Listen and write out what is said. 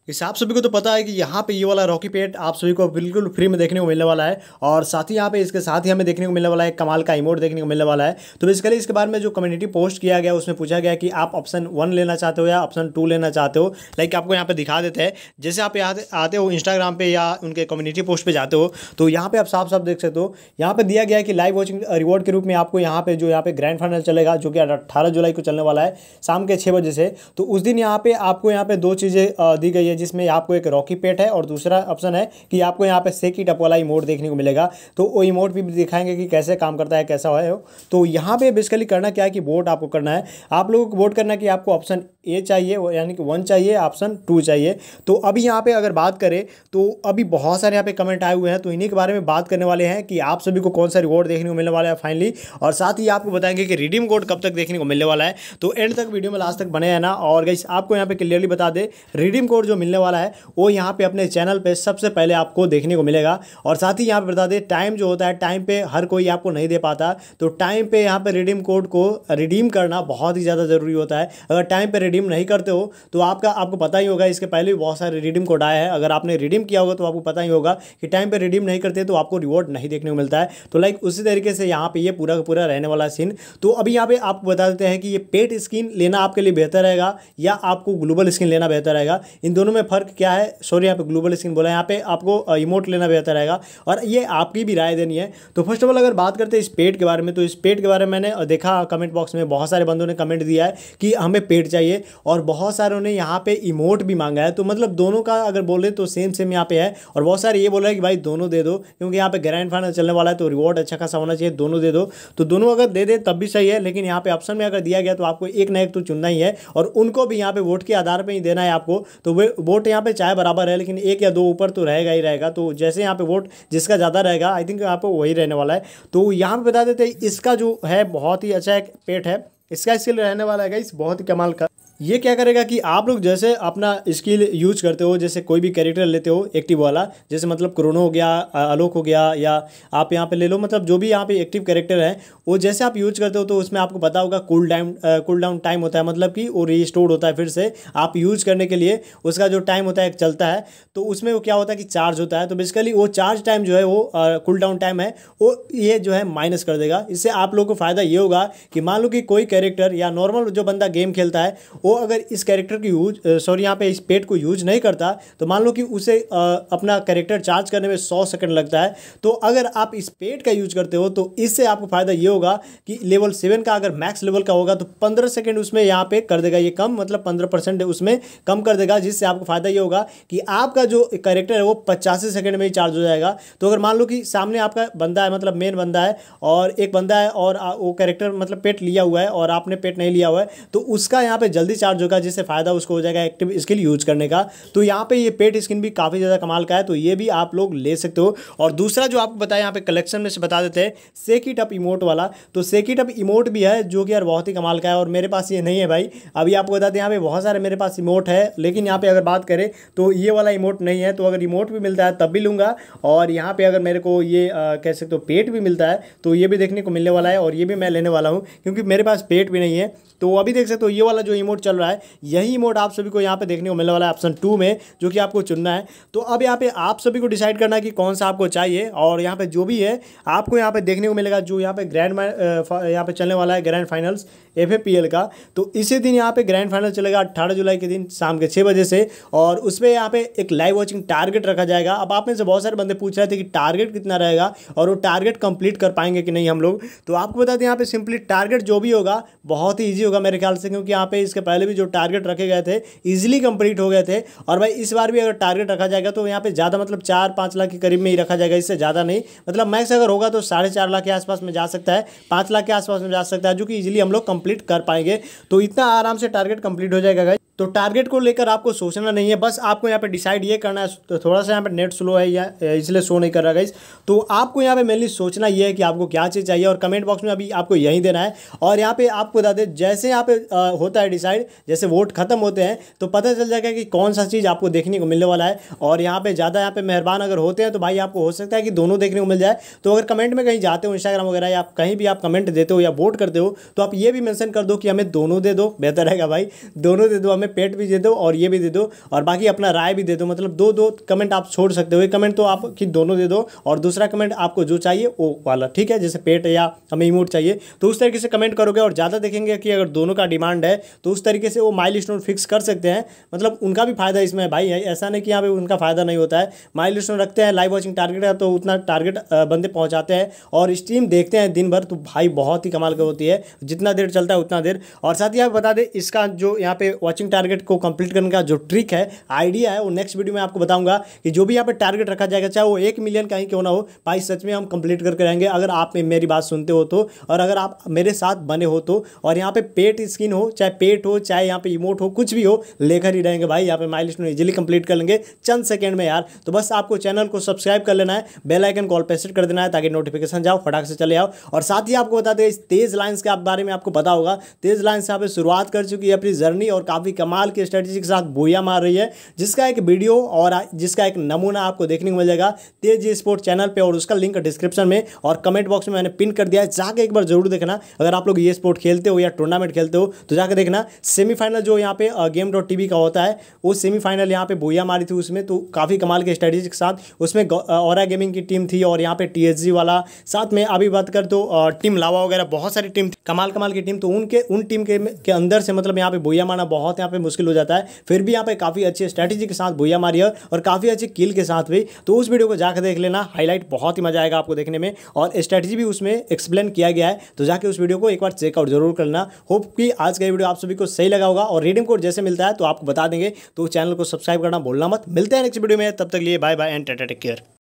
इस आप सभी को तो पता है कि यहाँ पे ये वाला रॉकी पेट आप सभी को बिल्कुल फ्री में देखने को मिलने वाला है। और साथ ही यहाँ पे इसके साथ ही हमें देखने को मिलने वाला है कमाल का इमोट देखने को मिलने वाला है। तो बेसिकली इसके बारे में जो कम्युनिटी पोस्ट किया गया उसमें पूछा गया कि आप ऑप्शन 1 लेना चाहते हो या ऑप्शन 2 लेना चाहते हो। लाइक आपको यहाँ पे दिखा देते हैं, जैसे आप यहाँ आते हो इंस्टाग्राम पे या उनके कम्युनिटी पोस्ट पे जाते हो तो यहाँ पे आप साफ साफ देख सकते हो। यहाँ पे दिया गया है कि लाइव वॉचिंग रिवॉर्ड के रूप में आपको यहाँ पे जो यहाँ पे ग्रैंड फाइनल चलेगा जो कि 18 जुलाई को चलने वाला है शाम के 6 बजे से। तो उस दिन यहाँ पे आपको यहाँ पे दो चीज़ें दी गई है, जिसमें आपको एक रॉकी पेट है और दूसरा ऑप्शन है कि आपको यहाँ पे सेक इट अप वाला इमोट देखने को मिलेगा। तो वो इमोट भी दिखाएंगे कि कैसे काम करता है, कैसा है। तो यहाँ पे बेसिकली करना क्या है कि वोट आपको करना है, आप लोगों को वोट करना है कि आपको ऑप्शन ए चाहिए यानी कि 1 चाहिए, ऑप्शन 2 चाहिए। तो अभी यहाँ पे अगर बात करें तो अभी बहुत सारे यहाँ पे कमेंट आए हुए हैं, तो इन्हीं के बारे में बात करने वाले हैं कि आप सभी को कौन सा रिवॉर्ड देखने को मिलने वाला है फाइनली। और साथ ही आपको बताएंगे कि रिडीम कोड कब तक देखने को मिलने वाला है। तो एंड तक वीडियो में लास्ट तक बने हैं ना। और गाइस आपको यहाँ पे क्लियरली बता दे, रिडीम कोड जो मिलने वाला है वो यहाँ पे अपने चैनल पे सबसे पहले आपको देखने को मिलेगा। और साथ ही यहाँ पे बता दे, टाइम जो होता है टाइम पे हर कोई आपको नहीं दे पाता, तो टाइम पे यहाँ पे रिडीम कोड को रिडीम करना बहुत ही ज़्यादा ज़रूरी होता है। अगर टाइम पे रिडीम नहीं करते हो तो आपको पता ही होगा, इसके पहले भी बहुत सारे रिडीम कोड आए हैं। अगर आपने रिडीम किया होगा तो आपको पता ही होगा कि टाइम पे रिडीम नहीं करते तो आपको रिवॉर्ड नहीं देखने को मिलता है। तो लाइक उसी तरीके से यहाँ पे ये पूरा का पूरा रहने वाला सीन। तो अभी यहाँ पे आपको बता देते हैं कि ये पेट स्किन लेना आपके लिए बेहतर रहेगा या आपको ग्लोबल स्किन लेना बेहतर रहेगा। इन दोनों में फ़र्क क्या है, सॉरी यहाँ पे ग्लोबल स्किन बोला, यहाँ पे आपको इमोट लेना बेहतर रहेगा और ये आपकी भी राय देनी है। तो फर्स्ट ऑफ ऑल अगर बात करते हैं इस पेट के बारे में, तो इस पेट के बारे में मैंने देखा कमेंट बॉक्स में बहुत सारे बंदों ने कमेंट दिया है कि हमें पेट चाहिए और बहुत सारों ने यहाँ पे इमोट भी मांगा है। तो मतलब दोनों का अगर बोले तो सेम यहाँ पे है। और बहुत सारे ये बोल रहे हैं कि भाई दोनों दे दो, क्योंकि यहाँ पे ग्रैंड फाइनल चलने वाला है तो रिवॉर्ड अच्छा खासा होना चाहिए, दोनों दे दो। तो दोनों अगर दे दे तब भी सही है, लेकिन यहाँ पे ऑप्शन में अगर दिया गया तो आपको एक ना एक तो चुनना ही है और उनको भी यहाँ पे वोट के आधार पर ही देना है आपको। तो वे वोट यहाँ पे चाहे बराबर है लेकिन एक या दो ऊपर तो रहेगा ही रहेगा। तो जैसे यहाँ पे वोट जिसका ज़्यादा रहेगा आई थिंक यहाँ पे वही रहने वाला है। तो यहाँ पे बता देते हैं इसका जो है बहुत ही अच्छा एक पेट है, इसका स्किल रहने वाला है गाइस बहुत ही कमाल का। ये क्या करेगा कि आप लोग जैसे अपना स्किल यूज करते हो, जैसे कोई भी कैरेक्टर लेते हो एक्टिव वाला, जैसे मतलब क्रोनो हो गया, आलोक हो गया, या आप यहाँ पे ले लो, मतलब जो भी यहाँ पे एक्टिव कैरेक्टर है वो जैसे आप यूज करते हो तो उसमें आपको पता होगा कूल डाउन टाइम होता है, मतलब कि वो रीस्टोर्ड होता है फिर से आप यूज करने के लिए। उसका जो टाइम होता है चलता है, तो उसमें वो क्या होता है कि चार्ज होता है। तो बेसिकली वो चार्ज टाइम जो है वो कूल डाउन टाइम है वो ये जो है माइनस कर देगा। इससे आप लोगों को फ़ायदा ये होगा कि मान लो कि कोई कैरेक्टर या नॉर्मल जो बंदा गेम खेलता है वो अगर इस कैरेक्टर की यहाँ पे इस पेट को यूज नहीं करता, तो मान लो कि उसे अपना कैरेक्टर चार्ज करने में 100 सेकंड लगता है। तो अगर आप इस पेट का यूज करते हो तो इससे आपको फायदा ये होगा कि लेवल 7 का अगर मैक्स लेवल का होगा तो 15 सेकंड उसमें यहाँ पे कर देगा ये कम, मतलब 15% उसमें कम कर देगा, जिससे आपको फायदा ये होगा कि आपका जो कैरेक्टर है वो 85 सेकंड में ही चार्ज हो जाएगा। तो अगर मान लो कि सामने आपका बंदा है, मतलब मेन बंदा है, और एक बंदा है और वो कैरेक्टर मतलब पेट लिया हुआ है और आपने पेट नहीं लिया हुआ है, तो उसका यहाँ पे जल्दी चार्ज होगा, जिससे फायदा उसको हो जाएगा एक्टिव स्किल यूज करने का। तो यहाँ पे ये पेट स्किन भी काफ़ी ज़्यादा कमाल का है, तो ये भी आप लोग ले सकते हो। और दूसरा जो आपको बताया यहाँ पे कलेक्शन में से बता देते हैं, सेक इट अप इमोट वाला। तो सेक इट अप इमोट भी है जो कि यार बहुत ही कमाल का है, और मेरे पास ये नहीं है भाई। अभी आपको बताते हैं यहाँ पे बहुत सारे मेरे पास इमोट है, लेकिन यहाँ पे अगर बात करें तो ये वाला इमोट नहीं है। तो अगर इमोट भी मिलता है तब भी लूँगा, और यहाँ पे अगर मेरे को ये कह सकते हो पेट भी मिलता है तो ये भी देखने को मिलने वाला है, और ये भी मैं लेने वाला हूँ क्योंकि मेरे पास पेट भी नहीं है। तो अभी देख सकते हो ये वाला जो इमोट चल रहा है, यही इमोट आप सभी को यहाँ पे देखने को मिलने वाला है ऑप्शन 2 में, जो कि आपको चुनना है। तो अब यहाँ पे आप सभी को डिसाइड करना है कि कौन सा आपको चाहिए। और यहाँ पे जो भी है आपको यहाँ पे देखने को मिलेगा, जो यहाँ पे यहाँ पे चलने वाला है ग्रैंड फाइनल्स FAPL का। तो इसी दिन यहाँ पे ग्रैंड फाइनल चलेगा 18 जुलाई के दिन शाम के 6 बजे से, और उसमें यहाँ पे एक लाइव वॉचिंग टारगेट रखा जाएगा। अब आप में से बहुत सारे बंदे पूछ रहे थे कि टारगेट कितना रहेगा और वो टारगेट कंप्लीट कर पाएंगे कि नहीं हम लोग। तो आपको बता दें यहाँ पे सिंपली टारगेट जो भी होगा बहुत ही ईजी होगा मेरे ख्याल से, क्योंकि यहाँ पे इसके पहले भी जो टारगेट रखे गए थे इजीली कंप्लीट हो गए थे। और भाई इस बार भी अगर टारगेट रखा जाएगा तो यहाँ पे ज़्यादा मतलब 4-5 लाख के करीब में ही रखा जाएगा, इससे ज़्यादा नहीं। मतलब मैक्स अगर होगा तो 4.5 लाख के आसपास में जा सकता है, 5 लाख के आसपास में जा सकता है, जो कि इजीली हम लोग कंप्लीट कर पाएंगे। तो इतना आराम से टारगेट कंप्लीट हो जाएगा गाइस। तो टारगेट को लेकर आपको सोचना नहीं है, बस आपको यहाँ पे डिसाइड ये करना है। तो थोड़ा सा यहाँ पे नेट स्लो है या इसलिए शो नहीं कर रहा गाइस। तो आपको यहाँ पे मेनली सोचना ये है कि आपको क्या चीज़ चाहिए, और कमेंट बॉक्स में अभी आपको यही देना है। और यहाँ पे आपको बता दें, जैसे यहाँ पे होता है डिसाइड, जैसे वोट खत्म होते हैं तो पता चल जाएगा कि कौन सा चीज़ आपको देखने को मिलने वाला है। और यहाँ पे ज़्यादा यहाँ पे मेहरबान अगर होते हैं तो भाई आपको हो सकता है कि दोनों देखने को मिल जाए। तो अगर कमेंट में कहीं जाते हो इंस्टाग्राम वगैरह या कहीं भी आप कमेंट देते हो या वोट करते हो, तो आप ये भी मेंशन कर दो कि हमें दोनों दे दो, बेहतर रहेगा भाई, दोनों दे दो, हमें पेट भी दे दो और ये भी दे दो, और बाकी अपना राय भी दे दो, मतलब दो दो कमेंट आप छोड़ सकते हो। एक कमेंट तो आपकी दोनों दे दो और दूसरा कमेंट आपको जो चाहिए वो वाला, ठीक है, जैसे पेट या हमें इमोट चाहिए तो उस तरीके से कमेंट करोगे। और ज़्यादा देखेंगे कि अगर दोनों का डिमांड है तो उस तरीके से वो माइलस्टोन फिक्स कर सकते हैं, मतलब उनका भी फायदा इसमें है भाई, ऐसा नहीं कि यहाँ पे उनका फायदा नहीं होता है। माइलस्टोन रखते हैं, लाइव वॉचिंग टारगेट है तो उतना टारगेट बंदे पहुंचाते हैं और स्ट्रीम देखते हैं दिन भर, तो भाई बहुत ही कमाल का होती है, जितना देर चलता है उतना देर। और साथ ही आप बता दें इसका जो यहाँ पे वॉचिंग टारगेट को कंप्लीट करने का जो ट्रिक है, आइडिया है, वो नेक्स्ट वीडियो में आपको बताऊंगा कि जो भी यहाँ पे टारगेट रखा जाएगा चाहे वो 1 मिलियन का ही क्यों ना हो, भाई सच में हम कंप्लीट करके रहेंगे अगर आप मेरी बात सुनते हो तो, और अगर आप मेरे साथ बने हो तो। और यहाँ पे पेट स्किन हो चाहे पेट हो चाहे यहाँ पे इमोट हो, कुछ भी हो लेकर ही रहेंगे भाई, यहाँ पे माइलस्टोन इजीली कंप्लीट कर लेंगे चंद सेकंड में यार। तो बस आपको चैनल को सब्सक्राइब कर लेना है, बेल आइकन कॉल पे सेट कर देना है ताकि नोटिफिकेशन जाओ फटाक से चले आओ। और साथ ही आपको बता दें इस तेज लाइन्स के बारे में आपको पता होगा, तेज लाइन्स यहाँ पे शुरुआत कर चुकी है अपनी जर्नी और काफी कमाल की स्ट्रेटेजी के साथ बोया मार रही है, जिसका एक वीडियो और जिसका एक नमूना आपको देखने को मिल जाएगा तेज स्पोर्ट चैनल पे, और उसका लिंक डिस्क्रिप्शन में और कमेंट बॉक्स में मैंने पिन कर दिया है, जाके एक बार जरूर देखना। अगर आप लोग ये स्पोर्ट खेलते हो या टूर्नामेंट खेलते हो तो जाकर देखना। सेमीफाइनल जो यहाँ पे Game.tv का होता है वो सेमीफाइनल यहाँ पे बोया मारी थी उसमें, तो काफ़ी कमाल के स्ट्रेटेजी के साथ उसमें ऑरा गेमिंग की टीम थी और यहाँ पे TSG वाला, साथ में अभी बात कर तो टीम लावा वगैरह बहुत सारी टीम थी, कमाल कमाल की टीम। तो उन टीम के अंदर से मतलब यहाँ पे बोया मारना बहुत यहाँ पे मुश्किल हो जाता है, फिर भी यहाँ पे काफ़ी अच्छी स्ट्रेटेजी के साथ बोया मारी है और काफ़ी अच्छी किल के साथ भी। तो उस वीडियो को जाकर देख लेना, हाईलाइट बहुत ही मजा आएगा आपको देखने में और स्ट्रेटेजी भी उसमें एक्सप्लेन किया गया है, तो जाके उस वीडियो को एक बार चेकआउट जरूर करना। होप कि आज का वीडियो आप सभी को सही लगा होगा और रिडीम कोड जैसे मिलता है तो आपको बता देंगे, तो चैनल को सब्सक्राइब करना भूलना मत। मिलते हैं नेक्स्ट वीडियो में, तब तक लिए bye bye and take care.